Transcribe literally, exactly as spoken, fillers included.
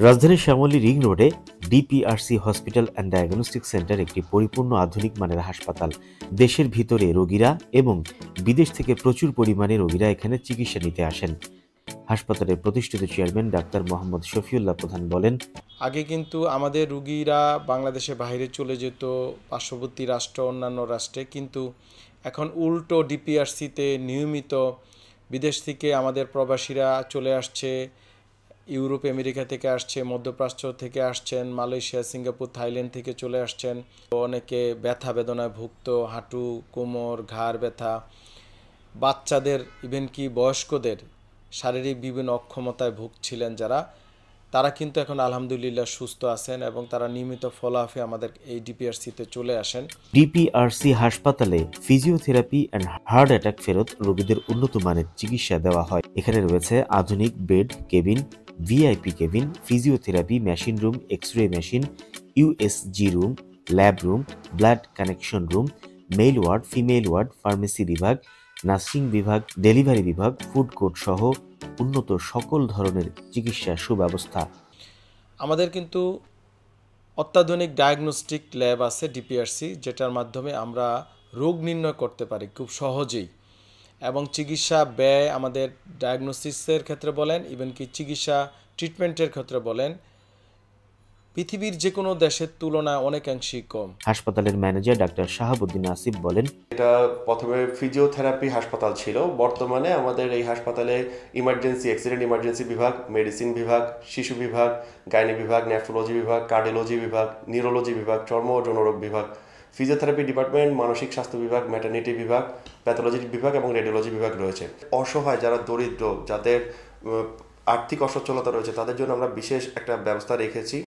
রাজধানীর শ্যামলী রিং রোডে DPRC hospital and diagnostic centre একটি পরিপূর্ণ আধুনিক মানের হাসপাতাল। দেশের ভিতরে রোগীরা এবং বিদেশ থেকে প্রচুর পরিমাণে রোগীরা এখানে চিকিৎসা নিতে আসেন। হাসপাতালের প্রতিষ্ঠিত চেয়ারম্যান ডাক্তার মোহাম্মদ শফিউল্লাহ প্রধান বলেন, আগে কিন্তু আমাদের রুগীরা বাংলাদেশের বাইরে চলে যেত পার্শ্ববর্তী রাষ্ট্র অন্যান্য রাষ্ট্রে, কিন্তু এখন উল্টো ডিপিআরসিতে নিয়মিত বিদেশ থেকে আমাদের প্রবাসীরা চলে আসছে। ইউরোপ আমেরিকা থেকে আসছে, মধ্যপ্রাচ্য থেকে আসছেন, মালয়েশিয়া সিঙ্গাপুর থাইল্যান্ড থেকে চলে আসছেন। অনেকে ব্যথা বেদনায় ভুগত, হাঁটু কোমর ঘাড় ব্যথা, বাচ্চাদের ইভেন কি বয়স্কদের শারীরিক বিভিন্ন অক্ষমতায় ভুগছিলেন যারা, তারা কিন্তু এখন আলহামদুলিল্লাহ সুস্থ আছেন এবং তারা নিয়মিত ফলোআপে আমাদের এই ডিপিআরসিতে চলে আসেন। ডিপিআরসি হাসপাতালে ফিজিওথেরাপি অ্যান্ড হার্ট অ্যাটাক ফেরত রোগীদের উন্নত মানের চিকিৎসা দেওয়া হয়। এখানে রয়েছে আধুনিক bed, cabin, VIP cabin, physiotherapy machine room, X ray machine, USG room, lab room, blood connection room, male ward, female ward, pharmacy বিভাগ, নার্সিং বিভাগ, ডেলিভারি বিভাগ, ফুড কোর্ট সহ উন্নত সকল ধরনের চিকিৎসা সুব্যবস্থা। আমাদের কিন্তু অত্যাধুনিক ডায়াগনস্টিক ল্যাব আছে ডিপিআরসি, যেটার মাধ্যমে আমরা রোগ নির্ণয় করতে পারি খুব সহজেই, এবং চিকিৎসা ব্যয় আমাদের ডায়াগনোসিসের ক্ষেত্রে বলেন, ইভেন কি চিকিৎসা ট্রিটমেন্টের ক্ষেত্রে বলেন, পৃথিবীর যে কোনো দেশের তুলনায় অনেকাংশেই কম। হাসপাতালের ম্যানেজার ডাক্তার শাহাবুদ্দিন আসিফ বলেন, এটা প্রথমে ফিজিওথেরাপি হাসপাতাল ছিল, বর্তমানে আমাদের এই হাসপাতালে ইমার্জেন্সি, অ্যাক্সিডেন্ট ইমার্জেন্সি বিভাগ, মেডিসিন বিভাগ, শিশু বিভাগ, গাইনি বিভাগ, নেফ্রোলজি বিভাগ, কার্ডিওলজি বিভাগ, নিউরোলজি বিভাগ, চর্ম ও যৌনরোগ বিভাগ, ফিজিওথেরাপি ডিপার্টমেন্ট, মানসিক স্বাস্থ্য বিভাগ, ম্যাটারনিটি বিভাগ, প্যাথোলজি বিভাগ এবং রেডিওলজি বিভাগ রয়েছে। অসহায় যারা দরিদ্র, যাদের আর্থিক অসচ্ছলতা রয়েছে, তাদের জন্য আমরা বিশেষ একটা ব্যবস্থা রেখেছি।